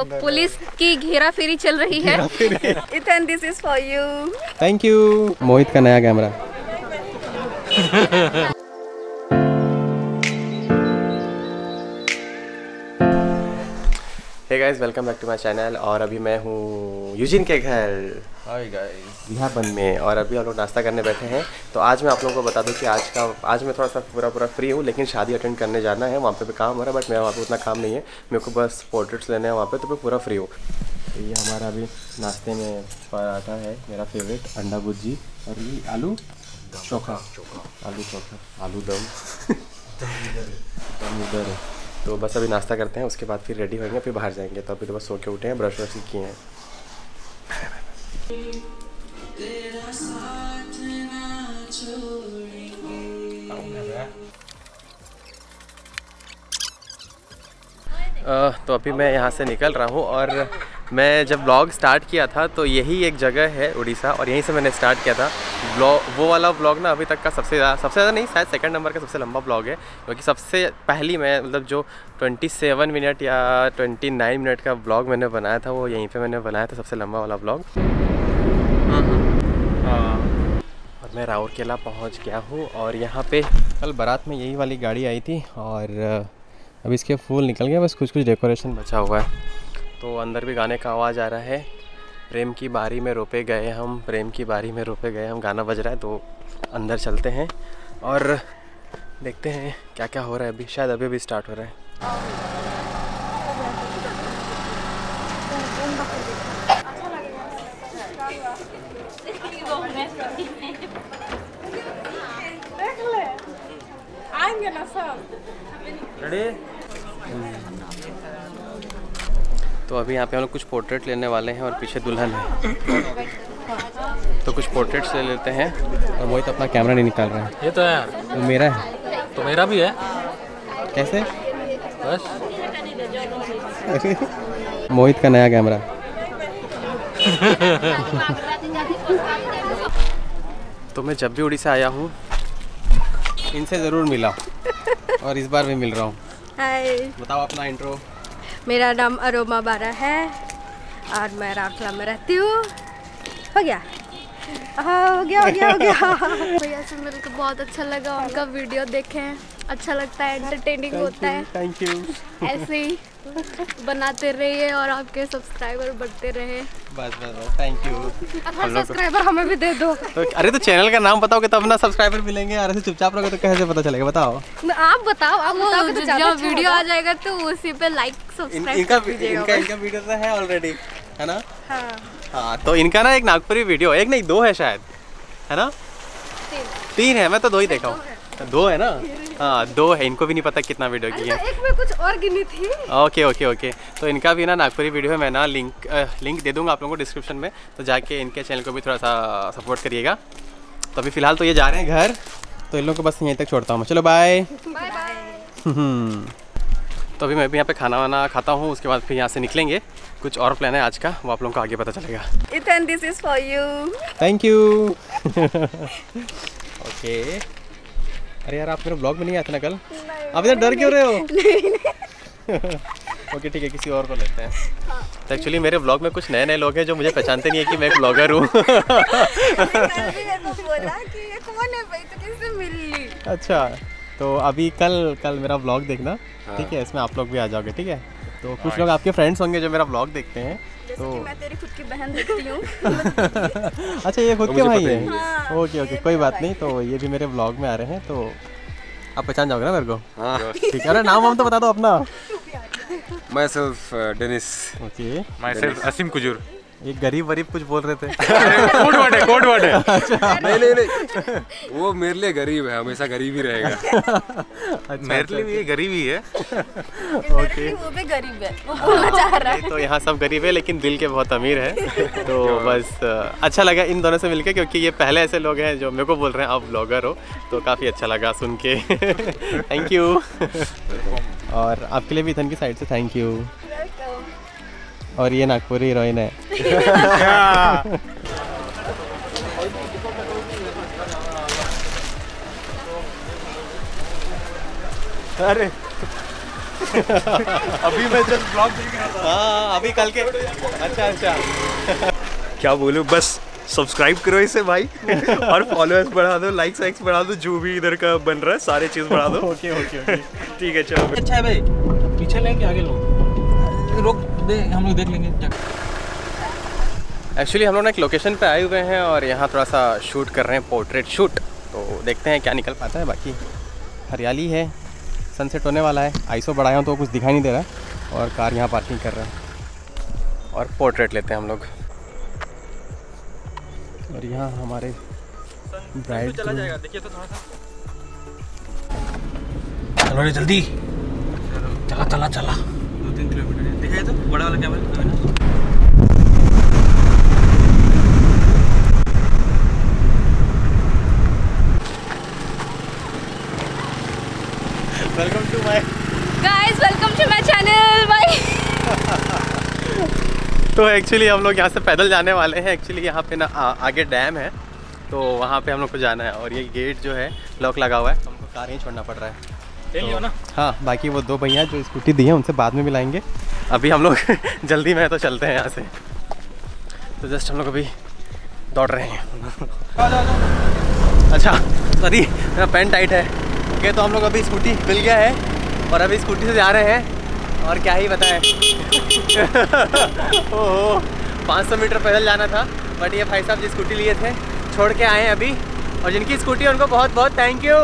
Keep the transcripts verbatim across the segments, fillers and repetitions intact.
Police की घेरा फेरी चल रही है। Ethan this is for you. Thank you. Mohit का नया camera. Hey guys, welcome back to my channel. और अभी मैं हूँ यूजिन के घर। हाय गाइस, बिहारबंद में। और अभी हम लोग नाश्ता करने बैठे हैं। तो आज मैं आप लोगों को बता दूं कि आज का आज मैं थोड़ा सा पूरा पूरा फ्री हूँ, लेकिन शादी अटेंड करने जाना है। वहाँ पे भी काम हो रहा है, बट मेरा वहाँ पे उतना काम नहीं है। मेरे को बस पोर्ट्रेट्स लेने हैं वहाँ पे, तो मैं पूरा फ्री हूँ। तो ये हमारा अभी नाश्ते में पराठा है, मेरा फेवरेट, अंडा भुर्जी, और ये आलू चोखा आलू चोखा आलू दम दम इधर है। तो बस अभी नाश्ता करते हैं, उसके बाद फिर रेडी होंगे, फिर बाहर जाएंगे। तो अभी तो बस सो के उठे हैं, ब्रश व्रश किए हैं। Uh, तो अभी मैं यहाँ से निकल रहा हूँ। और मैं जब ब्लॉग स्टार्ट किया था तो यही एक जगह है उड़ीसा, और यहीं से मैंने स्टार्ट किया था ब्लॉग। वो वाला ब्लॉग ना अभी तक का सबसे ज़्यादा सबसे ज़्यादा नहीं, शायद सेकंड नंबर का सबसे लंबा ब्लॉग है। क्योंकि सबसे पहली मैं मतलब जो सत्ताईस मिनट या उनतीस मिनट का ब्लॉग मैंने बनाया था, वो यहीं पे मैंने बनाया था, सबसे लंबा वाला ब्लॉग। और मैं राउरकेला पहुँच गया हूँ। और यहाँ पे कल बारात में यही वाली गाड़ी आई थी, और अभी इसके फूल निकल गए, बस कुछ कुछ डेकोरेशन बचा हुआ है। तो अंदर भी गाने का आवाज़ आ रहा है। प्रेम की बारी में रोपे गए हम, प्रेम की बारी में रोपे गए हम, गाना बज रहा है। तो अंदर चलते हैं और देखते हैं क्या क्या हो रहा है। अभी शायद अभी भी स्टार्ट हो रहा है। आएंगे ना सब। रेडी? तो अभी यहाँ पे हम लोग कुछ पोर्ट्रेट लेने वाले हैं, और पीछे दुल्हन है। तो कुछ पोर्ट्रेट्स ले लेते हैं। और मोहित अपना कैमरा नहीं निकाल रहा है। ये तो है यार, वो मेरा है। तो मेरा भी है। कैसे? बस मोहित का नया कैमरा। तो मैं जब भी उड़ीसा आया हूँ इनसे ज़रूर मिला, और इस बार भी मिल रहा हूँ। हाय, बताओ अपना इंट्रो। मेरा नाम अरोमा बारा है और मैं राउरकेला में रहती हूँ। हो गया हो गया हो गया हो गया। भैया से मिलकर बहुत अच्छा लगा, उनका वीडियो देखें, अच्छा लगता है, एंटरटेनिंग होता है। Thank you. ऐसे ही बनाते रहिए और आपके सब्सक्राइबर बढ़ते रहे। बस बस बस, थैंक यू। सब्सक्राइबर हमें भी दे दो। तो अरे तो चैनल का नाम बताओगे तब ना सब्सक्राइबर मिलेंगे। यार ऐसे चुपचाप रहोगे तो कैसे पता चलेगा? बताओ। आप बताओ, आप बताओ तो जब वीडियो आ जाएगा तो उसी पे लाइक सब्सक्राइब इनका इनका इनका वीडियो तो है ऑलरेडी, है ना? हाँ हाँ, तो इनका ना एक नागपुरी वीडियो, एक नहीं दो है शायद, है ना? तीन है, मैं तो दो ही देखा हूँ। दो है ना? हाँ दो है। इनको भी नहीं पता कितना वीडियो की है। एक में कुछ और गिनी थी। Okay okay okay. तो इनका भी ना नागपुरी वीडियो है। मैं ना लिंक आ, लिंक दे दूंगा आप लोगों को डिस्क्रिप्शन में, तो जाके इनके चैनल को भी थोड़ा सा सपोर्ट करिएगा। तो अभी फ़िलहाल तो ये जा रहे हैं घर, तो इन लोगों को बस यहीं तक छोड़ता हूँ मैं। चलो बाय बाय। तो अभी मैं भी यहाँ पे खाना वाना खाता हूँ, उसके बाद फिर यहाँ से निकलेंगे। कुछ और प्लान है आज का, वो आप लोगों को आगे पता चलेगा। Ethan this is for you. Thank you. Okay. अरे यार, आप मेरे ब्लॉग में नहीं आए थे ना कल? आप इधर डर क्यों रहे हो? नहीं नहीं। ओके ठीक है, किसी और को लेते हैं। तो एक्चुअली मेरे ब्लॉग में कुछ नए नए लोग हैं जो मुझे पहचानते नहीं है कि मैं एक ब्लॉगर हूँ। अच्छा, तो अभी कल कल मेरा ब्लॉग देखना, ठीक है? इसमें आप लोग भी आ जाओगे, ठीक है? तो कुछ लोग आपके फ्रेंड्स होंगे जो मेरा ब्लॉग देखते हैं। तो मैं तेरी खुद की बहन देखती हूँ। अच्छा, ये खुद के भाई हैं? हाँ, ओके ओके, कोई बात नहीं। तो ये भी मेरे ब्लॉग में आ रहे हैं, तो आप पहचान जाओगे ना मेरे को? हाँ ठीक है। अरे नाम वाम तो बता दो अपना। Myself Dennis. Okay. Myself Aseem Kujur. ये गरीब वरीब कुछ बोल रहे थे। कोड वर्ड है, कोड वर्ड है। अच्छा। नहीं नहीं नहीं, वो मेरे लिए गरीब है, हमेशा गरीब ही रहेगा। अच्छा, मेरे लिए भी ये गरीब ही है। ओके। वो भी गरीब है, वो बोलना चाह रहा है। तो यहाँ सब गरीब है लेकिन दिल के बहुत अमीर है। तो बस अच्छा लगा इन दोनों से मिलके, क्योंकि ये पहले ऐसे लोग हैं जो मेरे को बोल रहे हैं आप ब्लॉगर हो, तो काफ़ी अच्छा लगा सुन के। Thank you. और आपके लिए भी इथन की साइड से थैंक यू। और ये नागपुरी हीरोइन है। अरे अभी मैं जस्ट ब्लॉग देख रहा था। हाँ अभी कल के। अच्छा अच्छा क्या बोलूं, बस सब्सक्राइब करो इसे भाई और फॉलोअर्स बढ़ा दो, लाइक्स वाइक्स बढ़ा दो, जो भी इधर का बन रहा है सारे चीज बढ़ा दो। ओके ओके ओके ठीक है चलो। अच्छा है भाई, पीछे लेंगे आगे लोग रोक दे, हम लोग देख लेंगे। एक्चुअली हम लोग ना एक लोकेशन पे आए हुए हैं और यहाँ थोड़ा सा शूट कर रहे हैं, पोर्ट्रेट शूट। तो देखते हैं क्या निकल पाता है। बाकी हरियाली है, सनसेट होने वाला है। आईसो बढ़ाया हूँ तो कुछ दिखाई नहीं दे रहा है और कार यहाँ पार्किंग कर रहा है और पोर्ट्रेट लेते हैं हम लोग। और यहाँ हमारे ब्राइड चला जाएगा, देखिए तो थोड़ा सा। चलो रे जल्दी, चला चला चला। दो तीन किलोमीटर दिखाई तो बड़ा वाला camera. Welcome to my guys, welcome to my channel भाई। तो एक्चुअली हम लोग यहाँ से पैदल जाने वाले हैं। एक्चुअली यहाँ पे ना आ, आगे डैम है तो वहाँ पे हम लोग को जाना है और ये गेट जो है लॉक लगा हुआ है, तो हमको कार ही छोड़ना पड़ रहा है। ले लियो ना। हाँ बाकी वो दो भैया जो स्कूटी दी है उनसे बाद में मिलाएंगे। अभी हम लोग जल्दी में है तो चलते हैं यहाँ से। तो जस्ट हम लोग अभी दौड़ रहे हैं। अच्छा सॉरी मेरा पैंट टाइट है। ओके तो हम लोग अभी स्कूटी मिल गया है और अभी स्कूटी से जा रहे हैं और क्या ही बताएं। ओहो पाँच सौ मीटर पैदल जाना था बट ये भाई साहब जो स्कूटी लिए थे छोड़ के आए हैं अभी, और जिनकी स्कूटी है उनको बहुत बहुत थैंक यू।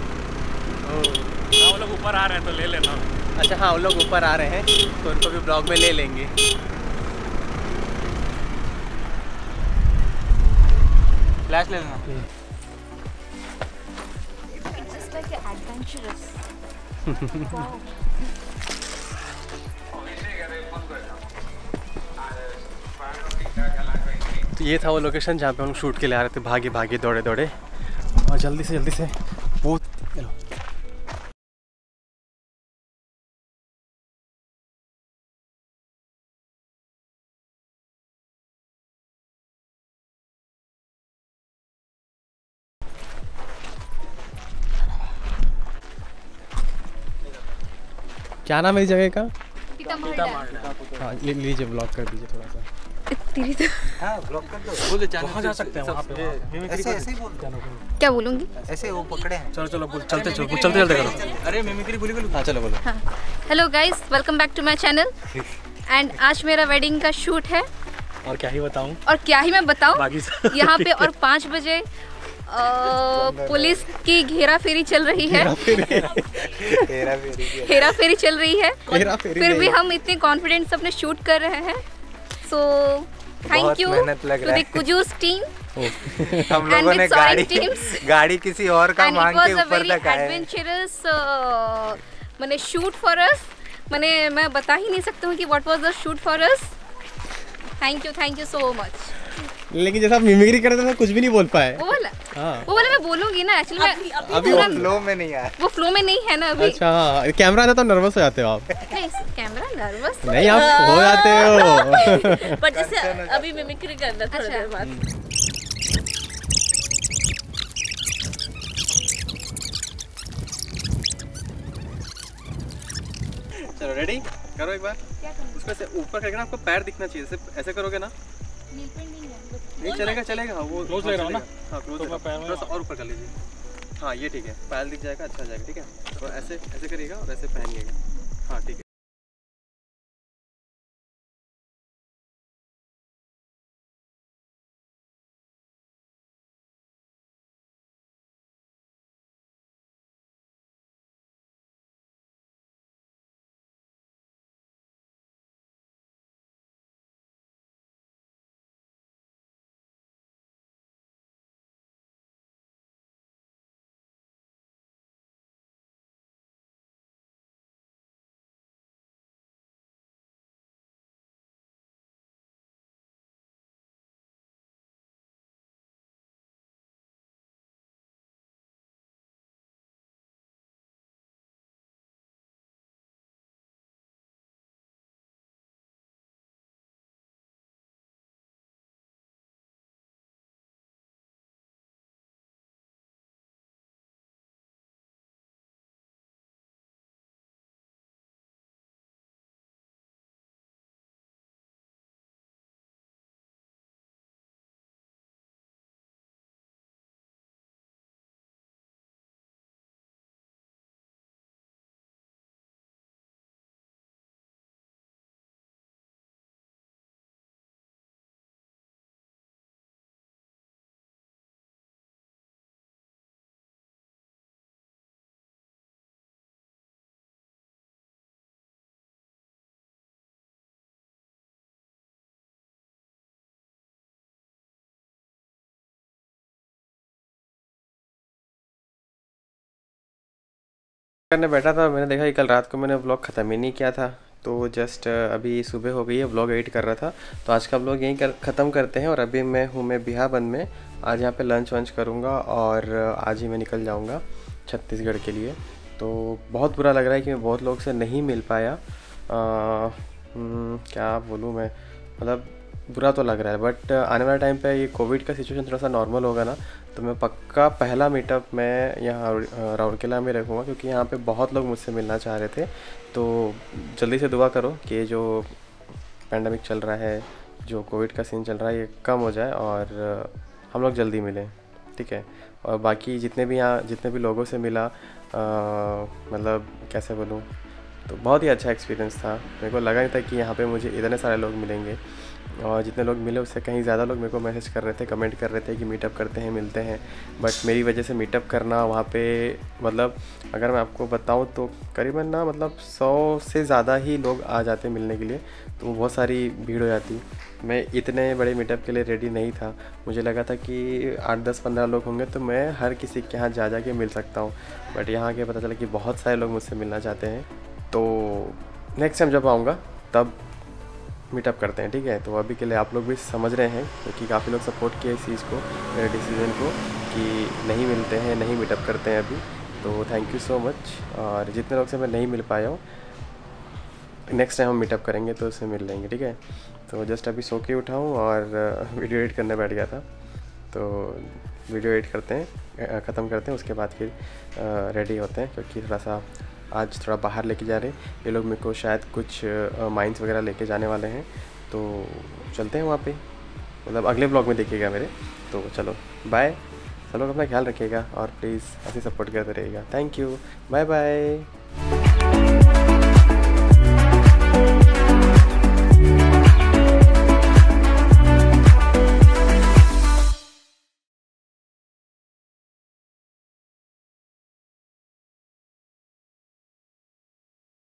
वो लोग ऊपर आ रहे हैं तो ले लेना। अच्छा हाँ उन लोग ऊपर आ रहे हैं तो उनको भी ब्लॉग में ले लेंगे। फ्लैश ले लेना। तो ये था वो लोकेशन जहाँ पे हम शूट के लिए आ रहे थे, भागे भागे दौड़े दौड़े और जल्दी से जल्दी से बहुत चलो। क्या नाम है इस जगह का? हाँ ले लीजिए, ब्लॉक कर दीजिए थोड़ा सा। तेरी तो वहाँ जा सकते हैं, वहाँ पे ऐसे ऐसे ही बोल क्या बोलूँगी? ऐसे वो पकड़े हैं। चलो चलो बोल, चलते चलो चलते चलते करो। अरे मिमिक्री बोली बोली। हाँ चलो बोलो। Hello guys, welcome back to my channel. And आज मेरा वेडिंग का शूट है और क्या ही बताऊँ, और क्या ही मैं बताऊँ बाकी सब यहाँ पे। और पाँच बजे अ, पुलिस की घेरा फेरी चल रही है। तेरा भी हेरा फेरी चल रही है, हेरा फेरी फिर भी नहीं। हम इतने कॉन्फिडेंट से अपने शूट कर रहे हैं। सो थैंक बहुत यू मेहनत लग टू रहा द है। कुजूस टीम हम लोगों And ने with sewing गाड़ी teams. गाड़ी किसी और का एंड इट मांग के वाज अ ऊपर वेरी तक आए। एडवेंचरस मैंने शूट फॉर अस। मैंने मैं बता ही नहीं सकती हूँ कि what was the shoot for us. Thank you thank you so much. लेकिन जैसा आप मिमिक्री करते थे कुछ भी नहीं बोल पाए। वो वाला हाँ वो वाला मैं बोलूंगी ना। एक्चुअली मैं अभी वो फ्लो में नहीं आया। वो फ्लो में नहीं है ना अभी। अच्छा हाँ कैमरा आता तो नर्वस हो जाते हो आप? नहीं कैमरा नर्वस नहीं आप हो जाते हो। पर जैसे अभी मिमिक्री करना थोड़ी देर बाद। चलो रेडी करो एक बार। उसमें से ऊपर करके ना आपको पैर दिखना चाहिए, सिर्फ ऐसे करोगे ना नहीं चलेगा। चलेगा हाँ वो क्लोज ले रहा हूँ ना। हाँ क्लोज थोड़ा सा और ऊपर कर लीजिए। हाँ ये ठीक है, पैर दिख जाएगा, अच्छा जाएगा। ठीक है तो ऐसे ऐसे करिएगा और ऐसे पहनिएगा। हाँ ठीक है। करने बैठा था, मैंने देखा कि कल रात को मैंने व्लॉग ख़त्म ही नहीं किया था, तो जस्ट अभी सुबह हो गई है, व्लॉग एडिट कर रहा था। तो आज का व्लॉग यहीं कर ख़त्म करते हैं। और अभी मैं हूँ मैं बिहाबंद में, आज यहाँ पे लंच वंच करूँगा और आज ही मैं निकल जाऊँगा छत्तीसगढ़ के लिए। तो बहुत बुरा लग रहा है कि मैं बहुत लोग से नहीं मिल पाया। आ, क्या बोलूँ मैं, मतलब बुरा तो लग रहा है, बट आने वाले टाइम पे ये कोविड का सिचुएशन थोड़ा सा नॉर्मल होगा ना, तो मैं पक्का पहला मीटअप मैं यहाँ राउरकेला में रखूँगा, क्योंकि यहाँ पे बहुत लोग मुझसे मिलना चाह रहे थे। तो जल्दी से दुआ करो कि जो पैंडेमिक चल रहा है, जो कोविड का सीन चल रहा है, ये कम हो जाए और हम लोग जल्दी मिलें, ठीक है। और बाकी जितने भी यहाँ जितने भी लोगों से मिला, मतलब कैसे बोलूँ, तो बहुत ही अच्छा एक्सपीरियंस था। मेरे को लगा नहीं था कि यहाँ पे मुझे इतने सारे लोग मिलेंगे, और जितने लोग मिले उससे कहीं ज़्यादा लोग मेरे को मैसेज कर रहे थे, कमेंट कर रहे थे कि मीटअप करते हैं, मिलते हैं। बट मेरी वजह से मीटअप करना वहाँ पे, मतलब अगर मैं आपको बताऊँ तो करीबन ना मतलब सौ से ज़्यादा ही लोग आ जाते मिलने के लिए, तो बहुत सारी भीड़ हो जाती। मैं इतने बड़े मीटअप के लिए रेडी नहीं था। मुझे लगा था कि आठ दस पंद्रह लोग होंगे तो मैं हर किसी के यहाँ जा जा के मिल सकता हूँ, बट यहाँ के पता चला कि बहुत सारे लोग मुझसे मिलना चाहते हैं। तो नेक्स्ट टाइम जब आऊँगा तब मीटअप करते हैं, ठीक है। तो अभी के लिए आप लोग भी समझ रहे हैं, क्योंकि काफ़ी लोग सपोर्ट किए इस चीज़ को, मेरे डिसीजन को, कि नहीं मिलते हैं, नहीं मीटअप करते हैं अभी। तो थैंक यू सो मच। और जितने लोग से मैं नहीं मिल पाया हूँ, नेक्स्ट टाइम हम मीटअप करेंगे तो उससे मिल लेंगे, ठीक है। तो जस्ट अभी सो के उठा हूँ और वीडियो एडिट करने बैठ गया था। तो वीडियो एडिट करते हैं, ख़त्म करते हैं, उसके बाद फिर रेडी होते हैं, क्योंकि थोड़ा सा आज थोड़ा बाहर लेके जा रहे हैं ये लोग। मेरे को शायद कुछ माइंस वगैरह लेके जाने वाले हैं, तो चलते हैं वहाँ पे, मतलब अगले ब्लॉग में देखिएगा मेरे। तो चलो बाय, सब लोग अपना ख्याल रखिएगा और प्लीज़ ऐसे सपोर्ट करते रहिएगा। Thank you, bye bye.